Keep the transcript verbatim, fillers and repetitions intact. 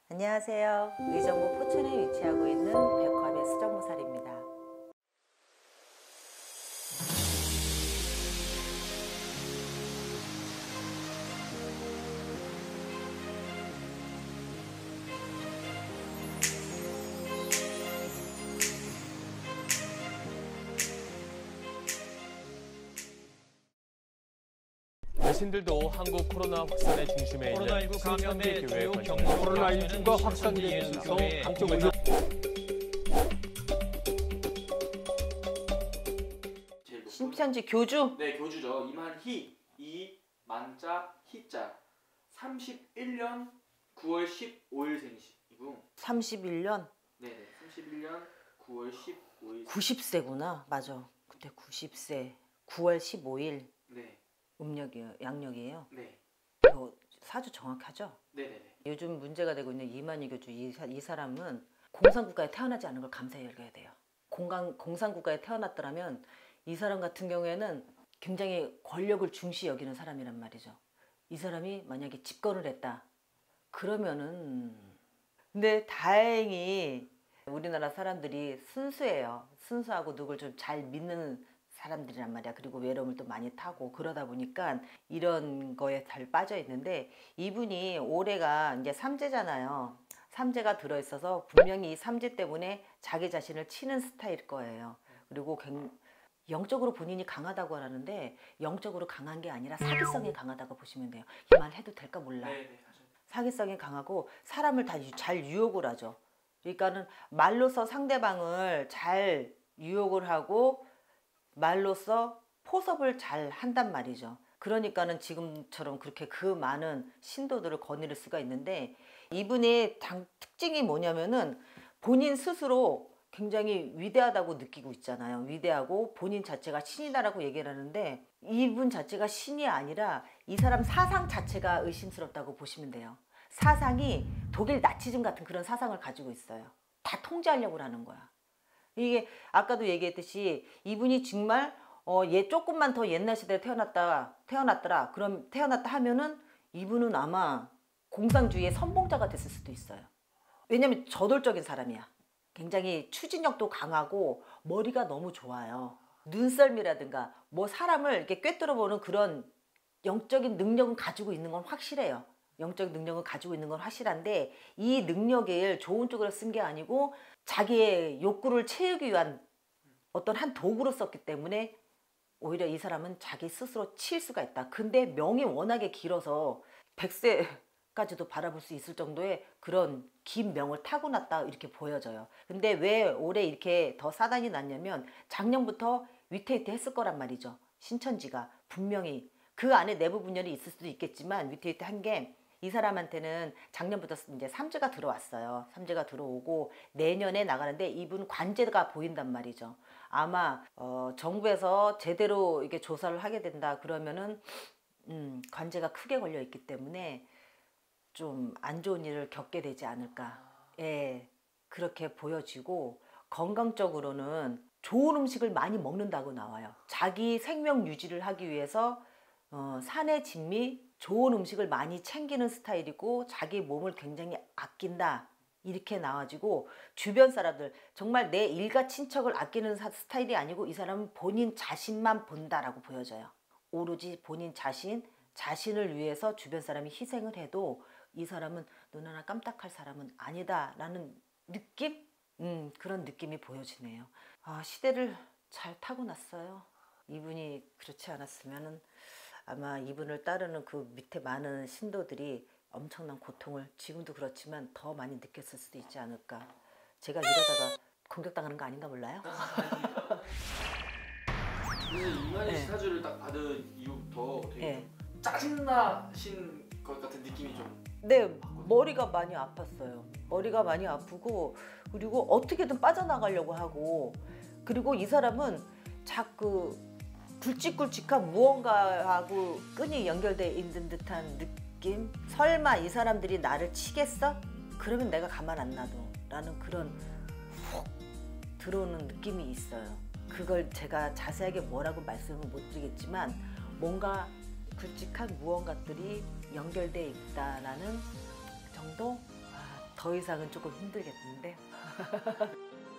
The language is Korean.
안녕하세요. 의정부 포천에 위치하고 있는 백화배 수정무살입니다. 어르신들도 한국 코로나 확산의 중심에 있는 코로나십구 감염의 주요 경로 코로나십구가 확산되면서 한쪽 의료 신천지 교주? 네, 교주죠. 이만희, 이 만자, 희자. 삼십일 년 구월 십오일 생이고. 삼십일 년? 네네, 삼십일 년 구월 십오일. 구십 세구나. 맞아. 그때 구십 세. 구월 십오일. 네. 음력이에요. 양력이에요. 네. 그 사주 정확하죠? 네네네. 요즘 문제가 되고 있는 이만희 교주 이, 이 사람은 공산국가에 태어나지 않은 걸 감사히 여겨야 돼요. 공간, 공산국가에 태어났더라면 이 사람 같은 경우에는 굉장히 권력을 중시 여기는 사람이란 말이죠. 이 사람이 만약에 집권을 했다. 그러면은 근데 다행히 우리나라 사람들이 순수해요. 순수하고 누굴 좀 잘 믿는 사람들이란 말이야. 그리고 외로움을 또 많이 타고 그러다 보니까 이런 거에 잘 빠져 있는데 이분이 올해가 이제 삼재잖아요. 삼재가 들어있어서 분명히 이 삼재 때문에 자기 자신을 치는 스타일일 거예요. 그리고 영적으로 본인이 강하다고 하는데 영적으로 강한 게 아니라 사기성이 강하다고 보시면 돼요. 이 말 해도 될까 몰라. 네네. 사기성이 강하고 사람을 다 잘 유혹을 하죠. 그러니까는 말로서 상대방을 잘 유혹을 하고 말로써 포섭을 잘 한단 말이죠. 그러니까는 지금처럼 그렇게 그 많은 신도들을 거느릴 수가 있는데 이분의 특징이 뭐냐면은 본인 스스로 굉장히 위대하다고 느끼고 있잖아요. 위대하고 본인 자체가 신이다라고 얘기를 하는데 이분 자체가 신이 아니라 이 사람 사상 자체가 의심스럽다고 보시면 돼요. 사상이 독일 나치즘 같은 그런 사상을 가지고 있어요. 다 통제하려고 하는 거야. 이게 아까도 얘기했듯이 이분이 정말 어, 얘 조금만 더 옛날 시대에 태어났다, 태어났더라. 그럼 태어났다 하면은 이분은 아마 공산주의의 선봉자가 됐을 수도 있어요. 왜냐면 저돌적인 사람이야. 굉장히 추진력도 강하고 머리가 너무 좋아요. 눈썰미라든가 뭐 사람을 이렇게 꿰뚫어보는 그런 영적인 능력은 가지고 있는 건 확실해요. 영적 능력을 가지고 있는 건 확실한데 이 능력을 좋은 쪽으로 쓴 게 아니고 자기의 욕구를 채우기 위한 어떤 한 도구로 썼기 때문에 오히려 이 사람은 자기 스스로 칠 수가 있다. 근데 명이 워낙에 길어서 백 세까지도 바라볼 수 있을 정도의 그런 긴 명을 타고났다 이렇게 보여져요. 근데 왜 올해 이렇게 더 사단이 났냐면 작년부터 위태위태했을 거란 말이죠. 신천지가 분명히 그 안에 내부 분열이 있을 수도 있겠지만 위태위태한 게 이 사람한테는 작년부터 이제 삼재가 들어왔어요. 삼재가 들어오고 내년에 나가는데 이분 관제가 보인단 말이죠. 아마 어, 정부에서 제대로 이게 조사를 하게 된다 그러면은 음, 관제가 크게 걸려 있기 때문에 좀 안 좋은 일을 겪게 되지 않을까. 예, 그렇게 보여지고 건강적으로는 좋은 음식을 많이 먹는다고 나와요. 자기 생명 유지를 하기 위해서 어, 산의 진미 좋은 음식을 많이 챙기는 스타일이고 자기 몸을 굉장히 아낀다 이렇게 나와지고 주변 사람들 정말 내 일가 친척을 아끼는 스타일이 아니고 이 사람은 본인 자신만 본다라고 보여져요. 오로지 본인 자신 자신을 위해서 주변 사람이 희생을 해도 이 사람은 눈 하나 깜짝할 사람은 아니다라는 느낌? 음, 그런 느낌이 보여지네요. 아, 시대를 잘 타고났어요. 이분이 그렇지 않았으면은 아마 이분을 따르는 그 밑에 많은 신도들이 엄청난 고통을 지금도 그렇지만 더 많이 느꼈을 수도 있지 않을까. 제가 이러다가 공격당하는 거 아닌가 몰라요? 그래서 이만희 네. 씨 사주를 딱 받은 이후부터 되게 네. 짜증나신 것 같은 느낌이 좀. 네, 머리가 많이 아팠어요. 머리가 많이 아프고 그리고 어떻게든 빠져나가려고 하고 그리고 이 사람은 자꾸 굵직굵직한 무언가하고 끈이 연결되어 있는 듯한 느낌? 설마 이 사람들이 나를 치겠어? 그러면 내가 가만 안 놔둬 라는 그런 훅 들어오는 느낌이 있어요. 그걸 제가 자세하게 뭐라고 말씀을 못 드리겠지만 뭔가 굵직한 무언가들이 연결되어 있다라는 정도? 아, 더 이상은 조금 힘들겠는데.